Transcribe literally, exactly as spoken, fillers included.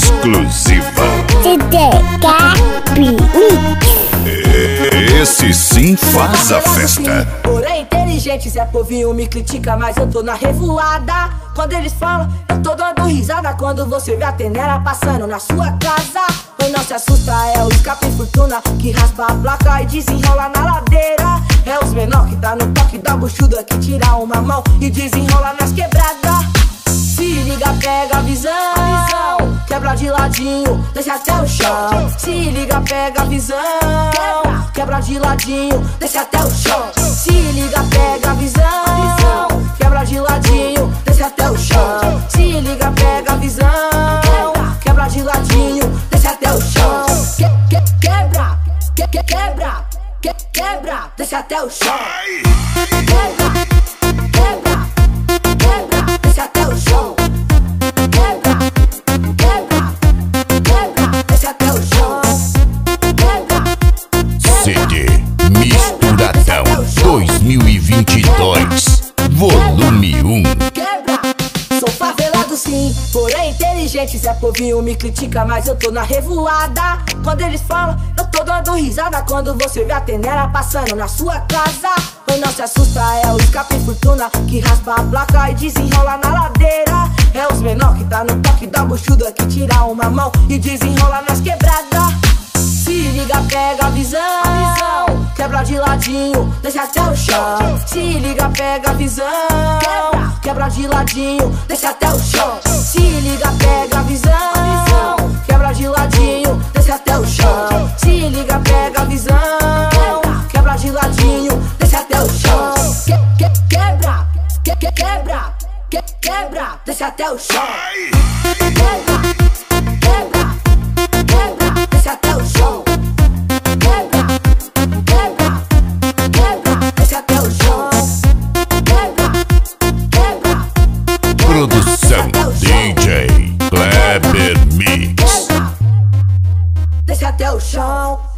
exclusiva. D J Gabi Mix. Esse sim faz a festa. Porém inteligente, Zé Povinho me critica, mas eu tô na revoada. Quando eles falam, eu tô dando risada. Quando você vê a tenera passando na sua casa, ou não se assusta, é o escape fortuna que raspa a placa e desenrola na ladeira. É os menor que tá no toque da buchuda, que tira uma mão e desenrola nas quebradas. Se liga, pega a visão, quebra de ladinho, desce até o chão. Se liga, pega a visão, quebra de ladinho, desce até o chão. Se liga, pega a visão, quebra de ladinho, desce até o chão. Se liga, pega a visão, quebra de ladinho, desce até o chão. Que, que, quebra, que, que, quebra, que, quebra, desce até o chão. Quebra, quebra, quebra, desce até o chão. Quebra, quebra, quebra, desce até o chão. Quebra, C D Misturadão dois mil e vinte e dois, volume um. quebra. Sou favelado sim, porém inteligente. Zé Povinho me critica, mas eu tô na revoada. Quando eles falam, eu tô dando risada. Quando você vê a tenera passando na sua casa, ou não se assusta, é o escape fortuna que raspa a placa e desenrola na ladeira. É os menor que tá no toque da buchuda, que tira uma mão e desenrola nas quebradas. Se liga, pega a visão, quebra de ladinho, desce até o chão. Se liga, pega a visão, quebra de ladinho, desce até o chão. Se liga, pega a visão, quebra de ladinho, desce até o chão. Se liga, pega a visão, quebra de ladinho, desce até o chão. Que, que, quebra, que, que, quebra, que, quebra, desce até o chão. Quebra, quebra, quebra, desce até o chão. Quebra, quebra, quebra, desce até o chão. Quebra, quebra, Produção D J Kleber Mix. desce até o chão.